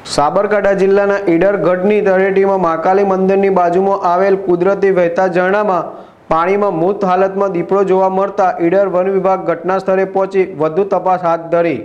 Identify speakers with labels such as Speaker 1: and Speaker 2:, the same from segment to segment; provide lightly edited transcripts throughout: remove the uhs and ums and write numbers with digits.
Speaker 1: સાબરકાંઠા જિલ્લાના ઈડર ગઢની તળેટીમાં મહાકાલી મંદિરની બાજુમાં આવેલ કુદરતી વહેતા ઝરણામાં પાણીમાં મૃત હાલતમાં દીપડો જોવા મળતા ઈડર વન વિભાગ ઘટના સ્થળે પહોંચી વધુ તપાસ હાથ ધરી।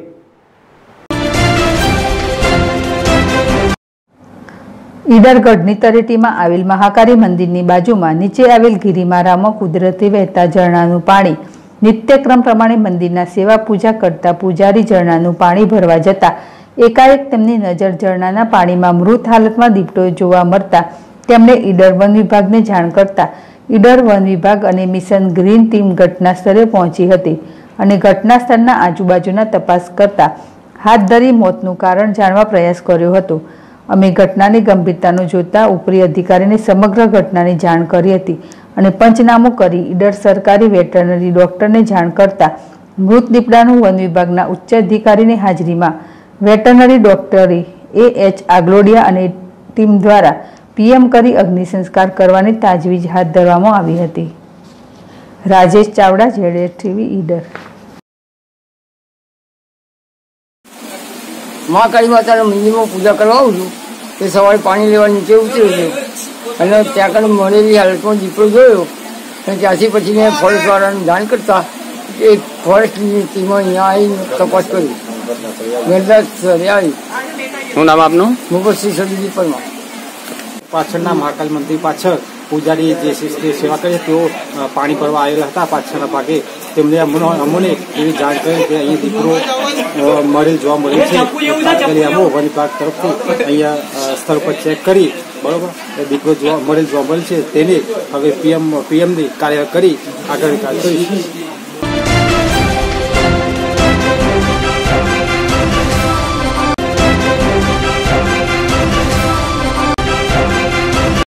Speaker 2: ઈડર ગઢની તળેટીમાં આવેલ મહાકાળી મંદિરની બાજુમાં નીચે આવેલ ગિરિમારામાં કુદરતી વહેતા ઝરણાનું પાણી નિત્યક્રમ પ્રમાણે મંદિરના સેવા પૂજા કરતા પૂજારી ઝરણાનું પાણી ભરવા જતા એકાએક તેમની નજર ઝરણાના પાણીમાં મૃત હાલતમાં દીપડો જોવા મળતા તેમણે ઈડર વન વિભાગને જાણ કરતા ઈડર વન વિભાગ અને મિશન ગ્રીન ટીમ ઘટના સ્થળે પહોંચી હતી અને ઘટના સ્થળના આજુબાજુના તપાસ કરતા હાથ ધરી મોતનું કારણ જાણવા પ્રયાસ કર્યો હતો। અમે ઘટનાની ગંભીરતાને જોતા ઉપરી અધિકારીને સમગ્ર ઘટનાની જાણ કરી હતી અને પંચનામું કરી ઈડર સરકારી વેટરનરી ડોક્ટરને જાણ કરતા મૃત દીપડાનું વન વિભાગના ઉચ્ચ અધિકારીની હાજરીમાં વેટરનરી ડોક્ટરી A.H. આગલોડિયા અને ટીમ દ્વારા PM કરી અગ્નિ સંસ્કાર કરવાની તાજવીજ હાથ ધરવામાં આવી હતી। રાજેશ ચાવડા, ZSTV, ઈડર।
Speaker 3: મહાકાળી માતાના મંદિરમાં પૂજા કરવા આવું છું તે સવારે પાણી લેવા નીચે ઉતર્યો છું અને ત્યાં આગળ મળેલી હાલતમાં દીપડો જોયો અને ત્યાંથી પછી મેં ફોરેસ્ટવાળાને જાણ કરતા એક ફોરેસ્ટની ટીમો અહીંયા આવીને તપાસ કરી આવી।
Speaker 4: શું નામ આપનું?
Speaker 3: મુગતસિંહ સદીજી પરમાર।
Speaker 5: પાછળના મહાકાળી મંદિર પાછળ પૂજારી જે સેવા કરે તેઓ પાણી ભરવા આવેલા હતા પાછળના ભાગે તેમને અમને એવી જાણ કરી કે અહીં દીપડો મળેલ જોવા મળે છે। અમો વન વિભાગ તરફથી અહીંયા સ્થળ પર ચેક કરી બરોબર દીપડો મળેલ જોવા મળે છે તેને હવે પીએમની કાર્ય કરી આગળ કરીશું।